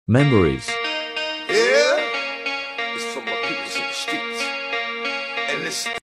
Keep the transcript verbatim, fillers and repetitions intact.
Memories. Yeah, it's from my peoples in the streets. And this